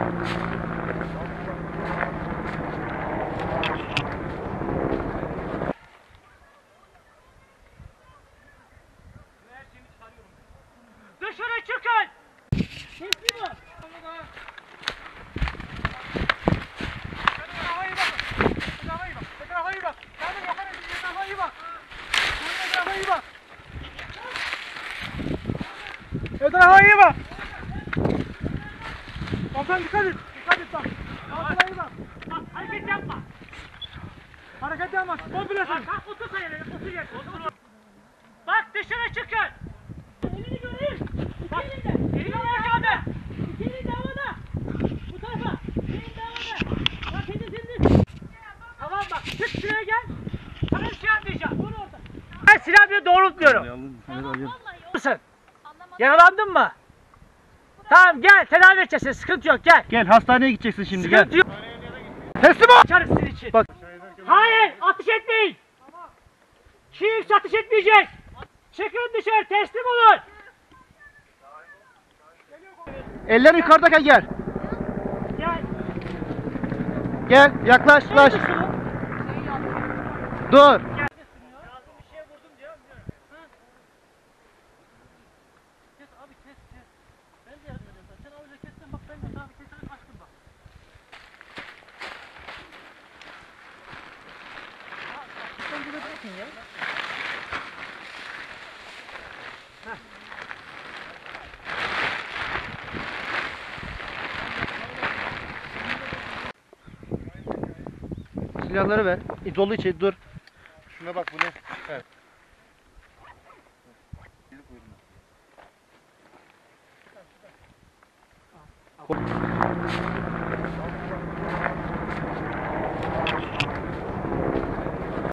Dışarı çıkın! Teslim ol! Etrafa iyi bak! Etrafa iyi bak! Etrafa iyi bak! Etrafa iyi bak! Komutan dikkat et! Dikkat et bak! Etrafa iyi bak! Bak hareket yapma! Hareket yapma! Kompresyon! Bak otur sen yerine! Otur yerine! Bak dışarı çıkın! Elini göreyim! Bak! Elini havada! İki elini havada! Bu tarafa! Elini havada! Bak elini! Tamam bak! Çık şuraya gel! Sana bir şey anlayacağım! Dur orada! Ben silah bile doğrultmuyorum! Mısın? Yaralandın mı? Tamam gel tedavi edeceğiz sıkıntı yok gel. Gel hastaneye gideceksin şimdi Sıkıntı gel. yok. Teslim ol. Açarız sizin için. Bak. Hayır ateş etmeyin. Kimse ateş etmeyecek. Çıkın dışarı teslim olun. Eller yukarıdayken gel. Gel. Gel yaklaş. Dur. Silahları ver. Dolu içeri dur. Şuna bak bu ne? Evet.